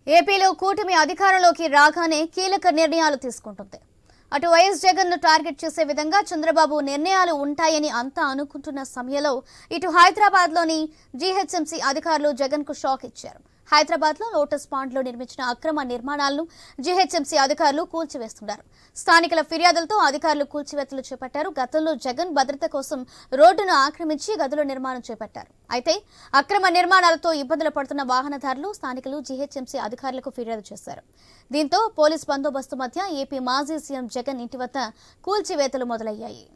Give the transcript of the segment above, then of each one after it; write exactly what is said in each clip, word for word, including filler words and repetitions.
ఏపీలో కూటమి అధికారంలోకి రాగానే కీలక నిర్ణయాలు తీసుకుంటుంది. అటు వైఎస్ జగన్ ను టార్గెట్ చేసే విధంగా చంద్రబాబు నిర్ణయాలు ఉంటాయని అంతా అనుకుంటున్న సమయంలో ఇటు హైదరాబాద్ లోని జీహెచ్ఎంసీ అధికారులు జగన్ కు షాక్ ఇచ్చారు. హైదరాబాద్ లో లోటస్ పాండ్ లో నిర్మించిన అక్రమ నిర్మాణాలను జీహెచ్ఎంసీ అధికారులు కూల్చివేస్తున్నారు. స్థానికుల ఫిర్యాదులతో అధికారులు కూల్చివేతలు చేపట్టారు. గతంలో జగన్ భద్రత కోసం రోడ్డును ఆక్రమించి గదుల నిర్మాణం చేపట్టారు. అయితే అక్రమ నిర్మాణాలతో ఇబ్బందులు పడుతున్న వాహనదారులు స్థానికులు జీహెచ్ఎంసీ అధికారులకు ఫిర్యాదు చేశారు. దీంతో పోలీస్ బందోబస్తు మధ్య ఏపీ మాజీ సీఎం జగన్ ఇంటి వద్ద కూల్చివేతలు మొదలయ్యాయి.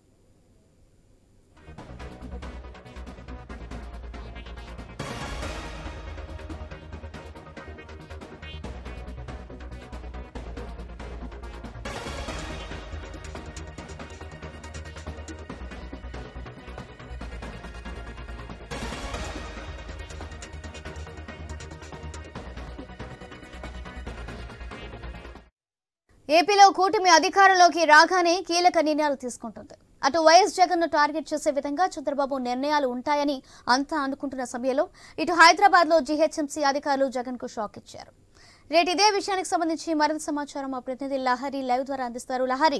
ఏపీలో కూటమి అధికారంలోకి రాగానే కీలక నిర్ణయాలు తీసుకుంటుంది. అటు వైఎస్ జగన్ ను టార్గెట్ చేసే విధంగా చంద్రబాబు నిర్ణయాలు ఉంటాయని అంతా అనుకుంటున్న సమయంలో ఇటు హైదరాబాద్ లో జీహెచ్ఎంసీ అధికారులు జగన్ కు షాక్ ఇచ్చారు. రేటు ఇదే విషయానికి సంబంధించి మరింత సమాచారం మా ప్రతినిధి లహరి లైవ్ ద్వారా అందిస్తారు. లహరి,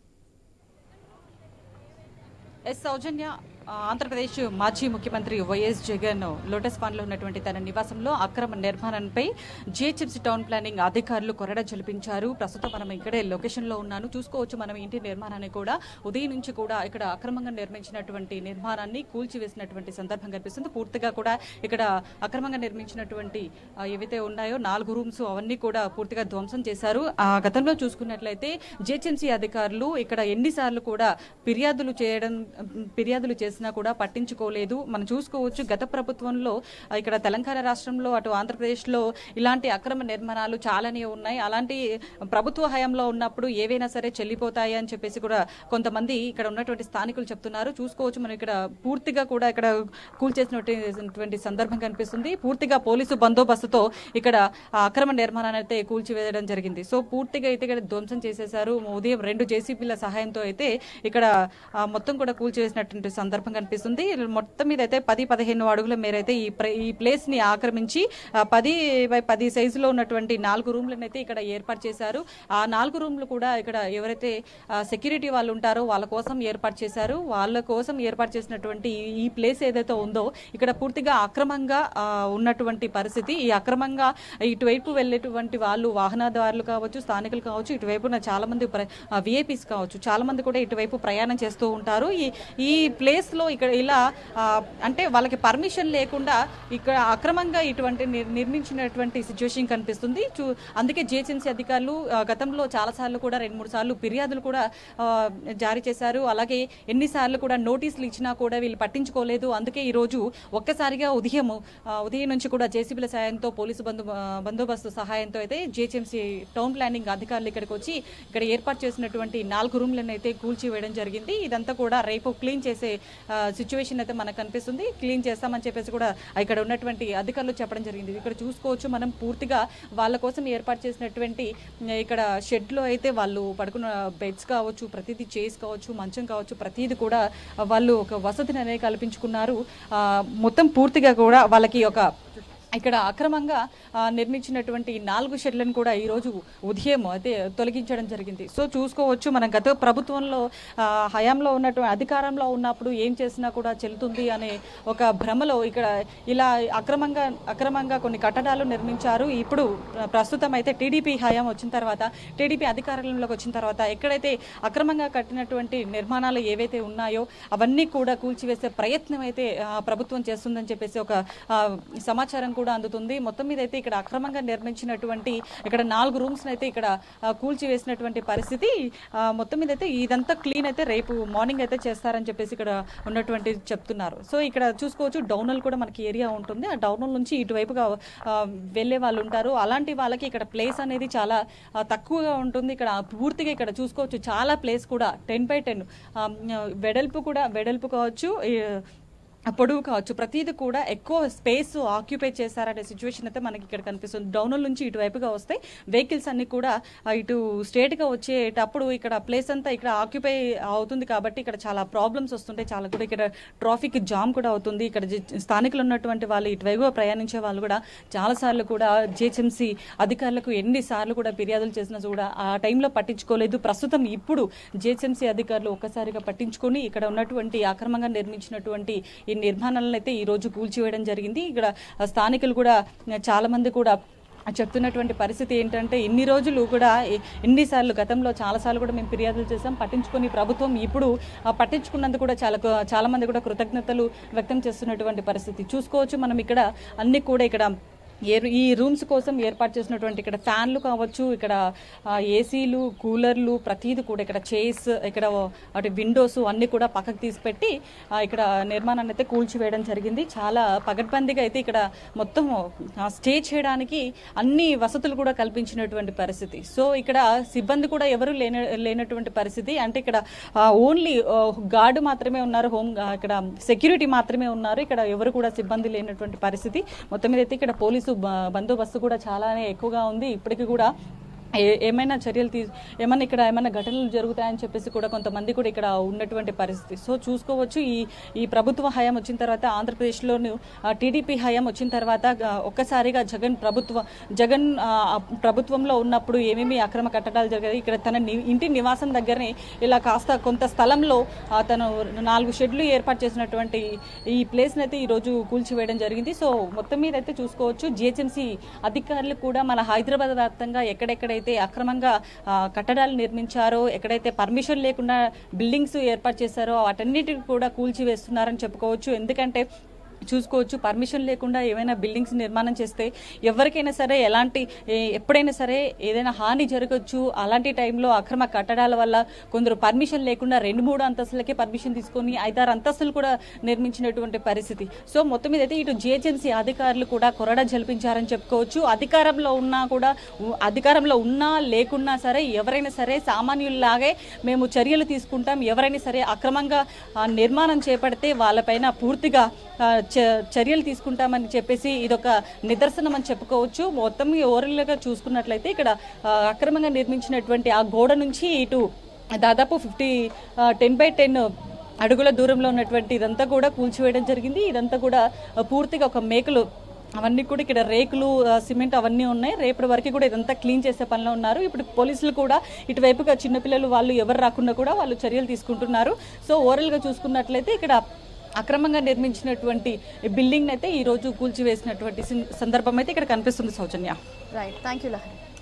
ఎస్ సౌజన్య, ఆంధ్రప్రదేశ్ మాజీ ముఖ్యమంత్రి వైఎస్ జగన్ లోటస్ పాండ్ లో ఉన్నటువంటి తన నివాసంలో అక్రమ నిర్మాణంపై జీహెచ్ఎంసీ టౌన్ ప్లానింగ్ అధికారులు కొరడ జలిపించారు. ప్రస్తుతం మనం ఇక్కడే లొకేషన్ లో ఉన్నాను. చూసుకోవచ్చు మనం ఇంటి నిర్మాణాన్ని కూడా ఉదయం నుంచి కూడా ఇక్కడ అక్రమంగా నిర్మించినటువంటి నిర్మాణాన్ని కూల్చివేసినటువంటి సందర్భం కనిపిస్తుంది. పూర్తిగా కూడా ఇక్కడ అక్రమంగా నిర్మించినటువంటి ఏవైతే ఉన్నాయో నాలుగు రూమ్స్ అవన్నీ కూడా పూర్తిగా ధ్వంసం చేశారు. ఆ గతంలో చూసుకున్నట్లయితే జీహెచ్ఎంసీ అధికారులు ఇక్కడ ఎన్నిసార్లు కూడా ఫిర్యాదులు చేయడం ఫిర్యాదులు చేసినా కూడా పట్టించుకోలేదు. మనం చూసుకోవచ్చు గత ప్రభుత్వంలో ఇక్కడ తెలంగాణ రాష్ట్రంలో అటు ఆంధ్రప్రదేశ్లో ఇలాంటి అక్రమ నిర్మాణాలు చాలానే ఉన్నాయి. అలాంటి ప్రభుత్వ హయాంలో ఉన్నప్పుడు ఏవైనా సరే చెల్లిపోతాయి అని చెప్పేసి కూడా కొంతమంది ఇక్కడ ఉన్నటువంటి స్థానికులు చెప్తున్నారు. చూసుకోవచ్చు మనం ఇక్కడ పూర్తిగా కూడా ఇక్కడ కూల్చేసినటువంటి సందర్భం కనిపిస్తుంది. పూర్తిగా పోలీసు బందోబస్తుతో ఇక్కడ అక్రమ నిర్మాణాన్ని అయితే కూల్చివేయడం జరిగింది. సో పూర్తిగా అయితే ఇక్కడ ధ్వంసం చేసేశారు. ఉదయం రెండు జేసీబీల సహాయంతో అయితే ఇక్కడ మొత్తం కూడా కూల్చేసినటువంటి సందర్భం కనిపిస్తుంది. మొత్తం మీద అయితే పది పదిహేను అడుగుల మేరైతే ఈ ఈ ప్లేస్ ని ఆక్రమించి పది బై పది సైజులో ఉన్నటువంటి నాలుగు రూమ్లను అయితే ఇక్కడ ఏర్పాటు చేశారు. ఆ నాలుగు రూమ్లు కూడా ఇక్కడ ఎవరైతే సెక్యూరిటీ వాళ్ళు ఉంటారో వాళ్ళ కోసం ఏర్పాటు చేశారు. వాళ్ళ కోసం ఏర్పాటు చేసినటువంటి ఈ ప్లేస్ ఏదైతే ఉందో ఇక్కడ పూర్తిగా అక్రమంగా ఉన్నటువంటి పరిస్థితి. ఈ అక్రమంగా ఇటువైపు వెళ్ళేటువంటి వాళ్ళు వాహనదారులు కావచ్చు, స్థానికులు కావచ్చు, ఇటువైపు చాలా మంది విఐపీస్ కావచ్చు, చాలా మంది కూడా ఇటువైపు ప్రయాణం చేస్తూ ఉంటారు. ఈ ఈ ప్లేస్ లో ఇక్కడ ఇలా అంటే వాళ్ళకి పర్మిషన్ లేకుండా ఇక్కడ అక్రమంగా ఇటువంటి నిర్మించినటువంటి సిచ్యువేషన్ కనిపిస్తుంది. అందుకే జిహెచ్ఎంసీ అధికారులు గతంలో చాలా సార్లు కూడా రెండు మూడు సార్లు ఫిర్యాదులు కూడా జారీ చేశారు. అలాగే ఎన్నిసార్లు కూడా నోటీసులు ఇచ్చినా కూడా వీళ్ళు పట్టించుకోలేదు. అందుకే ఈ రోజు ఒక్కసారిగా ఉదయం ఉదయం నుంచి కూడా జేసీబీల సహాయంతో పోలీసు బందో బందోబస్తు సహాయంతో అయితే జిహెచ్ఎంసీ టౌన్ ప్లానింగ్ అధికారులు ఇక్కడికి వచ్చి ఇక్కడ ఏర్పాటు చేసినటువంటి నాలుగు రూమ్లను అయితే కూల్చివేయడం జరిగింది. ఇదంతా కూడా రేపు క్లీన్ చేసే సిచ్యువేషన్ అయితే మనకు కనిపిస్తుంది. క్లీన్ చేస్తామని చెప్పేసి కూడా ఇక్కడ ఉన్నటువంటి అధికారులు చెప్పడం జరిగింది. ఇక్కడ చూసుకోవచ్చు మనం పూర్తిగా వాళ్ళ కోసం ఏర్పాటు చేసినటువంటి ఇక్కడ షెడ్ లో అయితే వాళ్ళు పడుకున్న బెడ్స్ కావచ్చు, ప్రతిదీ చైర్స్ కావచ్చు, మంచం కావచ్చు, ప్రతిదీ కూడా వాళ్ళు ఒక వసతిని అనేది కల్పించుకున్నారు. మొత్తం పూర్తిగా కూడా వాళ్ళకి ఒక ఇక్కడ అక్రమంగా నిర్మించినటువంటి నాలుగు షెడ్లను కూడా ఈరోజు ఉదయం అయితే తొలగించడం జరిగింది. సో చూసుకోవచ్చు మనం గత ప్రభుత్వంలో హయాంలో ఉన్నటువంటి అధికారంలో ఉన్నప్పుడు ఏం చేసినా కూడా చెల్లుతుంది అనే ఒక భ్రమలో ఇక్కడ ఇలా అక్రమంగా అక్రమంగా కొన్ని కట్టడాలు నిర్మించారు. ఇప్పుడు ప్రస్తుతం అయితే టీడీపీ హయాం వచ్చిన తర్వాత, టీడీపీ అధికారంలోకి వచ్చిన తర్వాత ఎక్కడైతే అక్రమంగా కట్టినటువంటి నిర్మాణాలు ఏవైతే ఉన్నాయో అవన్నీ కూడా కూల్చివేసే ప్రయత్నం అయితే ప్రభుత్వం చేస్తుందని చెప్పేసి ఒక సమాచారం కూడా అందుతుంది. మొత్తం మీద అయితే ఇక్కడ అక్రమంగా నిర్మించినటువంటి ఇక్కడ నాలుగు రూమ్స్ అయితే ఇక్కడ కూల్చివేసినటువంటి పరిస్థితి. మొత్తం మీద అయితే ఇదంతా క్లీన్ అయితే రేపు మార్నింగ్ అయితే చేస్తారని చెప్పేసి ఇక్కడ ఉన్నటువంటి చెప్తున్నారు. సో ఇక్కడ చూసుకోవచ్చు డౌనల్ కూడా మనకి ఏరియా ఉంటుంది. ఆ డౌనల్ నుంచి ఇటువైపుగా వెళ్లే వాళ్ళు ఉంటారు. అలాంటి వాళ్ళకి ఇక్కడ ప్లేస్ అనేది చాలా తక్కువగా ఉంటుంది. ఇక్కడ పూర్తిగా ఇక్కడ చూసుకోవచ్చు చాలా ప్లేస్ కూడా టెన్ బై టెన్ వెడల్పు కూడా వెడల్పు కావచ్చు, పొడవు కావచ్చు ప్రతిదీ కూడా ఎక్కువ స్పేస్ ఆక్యుపై చేశారనే సిచ్యువేషన్ అయితే మనకి ఇక్కడ కనిపిస్తుంది. డౌన్ నుంచి ఇటువైపుగా వస్తే వెహికల్స్ అన్ని కూడా ఇటు స్ట్రేట్గా వచ్చేటప్పుడు ఇక్కడ ప్లేస్ అంతా ఇక్కడ ఆక్యుపై అవుతుంది కాబట్టి ఇక్కడ చాలా ప్రాబ్లమ్స్ వస్తుంటాయి. చాలా కూడా ఇక్కడ ట్రాఫిక్ జామ్ కూడా అవుతుంది. ఇక్కడ స్థానికులు ఉన్నటువంటి వాళ్ళు ఇటువైపుగా ప్రయాణించే వాళ్ళు కూడా చాలాసార్లు కూడా జిహెచ్ఎంసీ అధికారులకు ఎన్నిసార్లు కూడా ఫిర్యాదులు చేసినా కూడా ఆ టైంలో పట్టించుకోలేదు. ప్రస్తుతం ఇప్పుడు జిహెచ్ఎంసీ అధికారులు ఒక్కసారిగా పట్టించుకొని ఇక్కడ ఉన్నటువంటి అక్రమంగా నిర్మించినటువంటి ఈ నిర్మాణాలను అయితే ఈ రోజు కూల్చివేయడం జరిగింది. ఇక్కడ స్థానికులు కూడా చాలా మంది కూడా చెప్తున్నటువంటి పరిస్థితి ఏంటంటే ఇన్ని రోజులు కూడా ఎన్నిసార్లు గతంలో చాలాసార్లు కూడా మేము ఫిర్యాదులు చేసాం, పట్టించుకొని ప్రభుత్వం ఇప్పుడు పట్టించుకున్నందుకు కూడా చాలా చాలా మంది కూడా కృతజ్ఞతలు వ్యక్తం చేస్తున్నటువంటి పరిస్థితి చూసుకోవచ్చు. మనం ఇక్కడ అన్ని కూడా ఇక్కడ ఈ రూమ్స్ కోసం ఏర్పాటు చేసినటువంటి ఇక్కడ ఫ్యాన్లు కావచ్చు, ఇక్కడ ఏసీలు, కూలర్లు ప్రతిదీ కూడా ఇక్కడ చైర్స్, ఇక్కడ అటు విండోస్ అన్ని కూడా పక్కకు తీసిపెట్టి ఇక్కడ నిర్మాణాన్ని అయితే కూల్చివేయడం జరిగింది. చాలా పగడ్బందీగా అయితే ఇక్కడ మొత్తం స్టే చేయడానికి అన్ని వసతులు కూడా కల్పించినటువంటి పరిస్థితి. సో ఇక్కడ సిబ్బంది కూడా ఎవరు లేన లేనటువంటి పరిస్థితి. అంటే ఇక్కడ ఓన్లీ గార్డు మాత్రమే ఉన్నారు, హోమ్ ఇక్కడ సెక్యూరిటీ మాత్రమే ఉన్నారు. ఇక్కడ ఎవరు కూడా సిబ్బంది లేనటువంటి పరిస్థితి. మొత్తం మీద అయితే ఇక్కడ పోలీసు బందోబస్తు కూడా చాలానే ఎక్కువగా ఉంది. ఇప్పటికీ కూడా ఏమైనా చర్యలు తీ ఏమైనా ఇక్కడ ఏమైనా ఘటనలు జరుగుతాయని చెప్పేసి కూడా కొంతమంది కూడా ఇక్కడ ఉన్నటువంటి పరిస్థితి. సో చూసుకోవచ్చు ఈ ఈ ప్రభుత్వ హయాం వచ్చిన తర్వాత ఆంధ్రప్రదేశ్లోను టీడీపీ హయాం వచ్చిన తర్వాత ఒక్కసారిగా జగన్ ప్రభుత్వ జగన్ ప్రభుత్వంలో ఉన్నప్పుడు ఏమేమి అక్రమ కట్టడాలు జరిగాయి, ఇక్కడ తన ఇంటి నివాసం దగ్గరనే ఇలా కాస్త కొంత స్థలంలో తను నాలుగు షెడ్లు ఏర్పాటు చేసినటువంటి ఈ ప్లేస్ని అయితే ఈరోజు కూల్చివేయడం జరిగింది. సో మొత్తం మీద అయితే చూసుకోవచ్చు జిహెచ్ఎంసీ అధికారులు కూడా మన హైదరాబాద్ వ్యాప్తంగా ఎక్కడెక్కడైతే అక్రమంగా కట్టడాలు నిర్మించారో, ఎక్కడైతే పర్మిషన్ లేకుండా బిల్డింగ్స్ ఏర్పాటు చేశారో వాటన్నిటిని కూడా కూల్చివేస్తున్నారని చెప్పుకోవచ్చు. ఎందుకంటే చూసుకోవచ్చు పర్మిషన్ లేకుండా ఏమైనా బిల్డింగ్స్ నిర్మాణం చేస్తే ఎవరికైనా సరే ఎలాంటి ఎప్పుడైనా సరే ఏదైనా హాని జరగచ్చు. అలాంటి టైంలో అక్రమ కట్టడాల వల్ల కొందరు పర్మిషన్ లేకుండా రెండు మూడు అంతస్తులకే పర్మిషన్ తీసుకొని ఐదారు అంతస్తులు కూడా నిర్మించినటువంటి పరిస్థితి. సో మొత్తం మీద అయితే ఇటు జిహెచ్ఎంసీ అధికారులు కూడా కొరడా జల్పించారని చెప్పుకోవచ్చు. అధికారంలో ఉన్నా కూడా అధికారంలో ఉన్నా లేకున్నా సరే ఎవరైనా సరే సామాన్యుల్లాగే మేము చర్యలు తీసుకుంటాం. ఎవరైనా సరే అక్రమంగా నిర్మాణం చేపడితే వాళ్ళపైన పూర్తిగా చర్యలు తీసుకుంటామని చెప్పేసి ఇదొక నిదర్శనం అని చెప్పుకోవచ్చు. మొత్తం ఓవరాల్గా చూసుకున్నట్లయితే ఇక్కడ అక్రమంగా నిర్మించినటువంటి ఆ గోడ నుంచి ఇటు దాదాపు ఫిఫ్టీ టెన్ బై టెన్ అడుగుల దూరంలో ఉన్నటువంటి ఇదంతా కూడా కూల్చివేయడం జరిగింది. ఇదంతా కూడా పూర్తిగా ఒక మేకలు అవన్నీ కూడా ఇక్కడ రేకులు, సిమెంట్ అవన్నీ ఉన్నాయి. రేపటి వరకు కూడా ఇదంతా క్లీన్ చేసే పనిలో ఉన్నారు. ఇప్పుడు పోలీసులు కూడా ఇటువైపుగా చిన్నపిల్లలు వాళ్ళు ఎవరు రాకుండా కూడా వాళ్ళు చర్యలు తీసుకుంటున్నారు. సో ఓవరాల్గా చూసుకున్నట్లయితే ఇక్కడ అక్రమంగా నిర్మించినటువంటి బిల్డింగ్ అయితే ఈ రోజు కూల్చివేసినటువంటి సందర్భం అయితే ఇక్కడ కనిపిస్తుంది. Soujanya. Right, thank you Lahari.